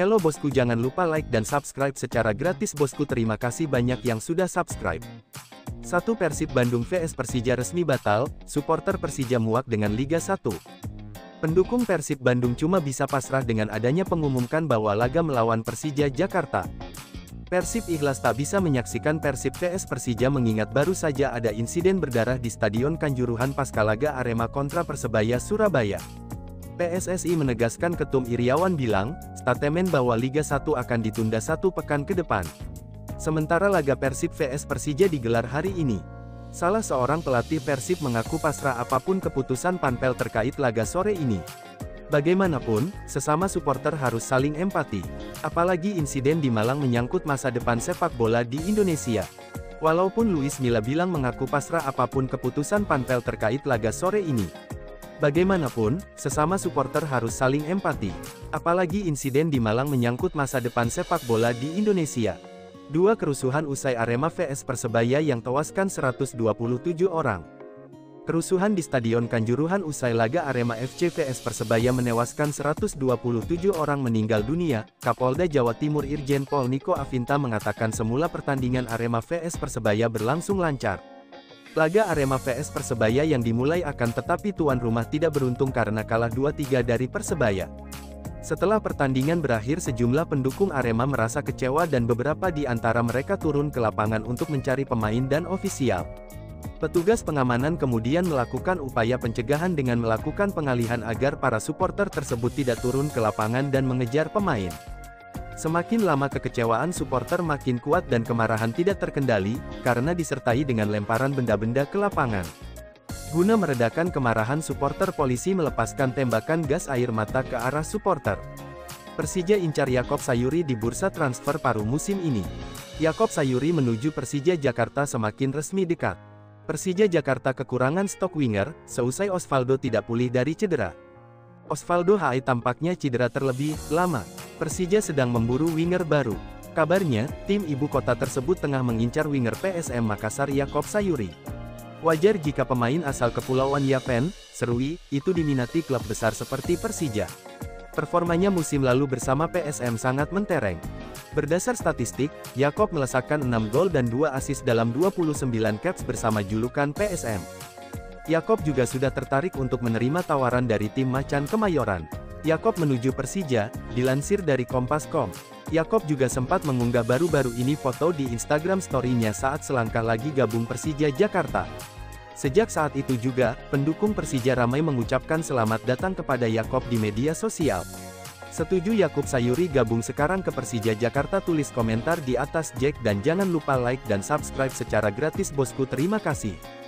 Halo bosku, jangan lupa like dan subscribe secara gratis bosku. Terima kasih banyak yang sudah subscribe. 1. Persib Bandung vs Persija resmi batal, supporter Persija muak dengan Liga 1. Pendukung Persib Bandung cuma bisa pasrah dengan adanya pengumumkan bahwa laga melawan Persija Jakarta. Persib ikhlas tak bisa menyaksikan Persib vs Persija mengingat baru saja ada insiden berdarah di Stadion Kanjuruhan pasca laga Arema kontra Persebaya Surabaya. PSSI menegaskan Ketum Iriawan bilang, statemen bahwa Liga 1 akan ditunda 1 pekan ke depan. Sementara laga Persib vs Persija digelar hari ini. Salah seorang pelatih Persib mengaku pasrah apapun keputusan Panpel terkait laga sore ini. Bagaimanapun, sesama supporter harus saling empati. Apalagi insiden di Malang menyangkut masa depan sepak bola di Indonesia. Walaupun Luis Milla bilang mengaku pasrah apapun keputusan Panpel terkait laga sore ini. Bagaimanapun, sesama supporter harus saling empati. Apalagi insiden di Malang menyangkut masa depan sepak bola di Indonesia. 2 kerusuhan usai Arema vs Persebaya yang tewaskan 127 orang. Kerusuhan di Stadion Kanjuruhan usai laga Arema FC vs Persebaya menewaskan 127 orang meninggal dunia. Kapolda Jawa Timur Irjen Pol Niko Afinta mengatakan semula pertandingan Arema vs Persebaya berlangsung lancar. Laga Arema vs Persebaya yang dimulai akan tetapi tuan rumah tidak beruntung karena kalah 2-3 dari Persebaya. Setelah pertandingan berakhir, sejumlah pendukung Arema merasa kecewa dan beberapa di antara mereka turun ke lapangan untuk mencari pemain dan ofisial. Petugas pengamanan kemudian melakukan upaya pencegahan dengan melakukan pengalihan agar para supporter tersebut tidak turun ke lapangan dan mengejar pemain. Semakin lama kekecewaan supporter makin kuat dan kemarahan tidak terkendali, karena disertai dengan lemparan benda-benda ke lapangan. Guna meredakan kemarahan supporter, polisi melepaskan tembakan gas air mata ke arah supporter. Persija incar Yakob Sayuri di bursa transfer paruh musim ini. Yakob Sayuri menuju Persija Jakarta semakin resmi dekat. Persija Jakarta kekurangan stok winger, seusai Osvaldo tidak pulih dari cedera. Osvaldo Hai tampaknya cedera terlebih lama. Persija sedang memburu winger baru. Kabarnya, tim ibu kota tersebut tengah mengincar winger PSM Makassar Yakob Sayuri. Wajar jika pemain asal Kepulauan Yapen, Serui, itu diminati klub besar seperti Persija. Performanya musim lalu bersama PSM sangat mentereng. Berdasar statistik, Yakob melesakkan 6 gol dan 2 assist dalam 29 caps bersama julukan PSM. Yakob juga sudah tertarik untuk menerima tawaran dari tim Macan Kemayoran. Yakob menuju Persija, dilansir dari Kompas.com. Yakob juga sempat mengunggah baru-baru ini foto di Instagram story-nya saat selangkah lagi gabung Persija Jakarta. Sejak saat itu juga, pendukung Persija ramai mengucapkan selamat datang kepada Yakob di media sosial. Setuju Yakob Sayuri gabung sekarang ke Persija Jakarta? Tulis komentar di atas Jack dan jangan lupa like dan subscribe secara gratis bosku. Terima kasih.